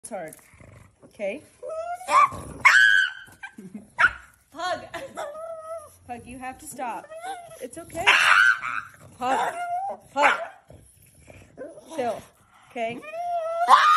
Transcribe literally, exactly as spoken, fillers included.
It's hard. Okay? Pug! Pug, you have to stop. It's okay. Pug! Pug! Chill. Okay?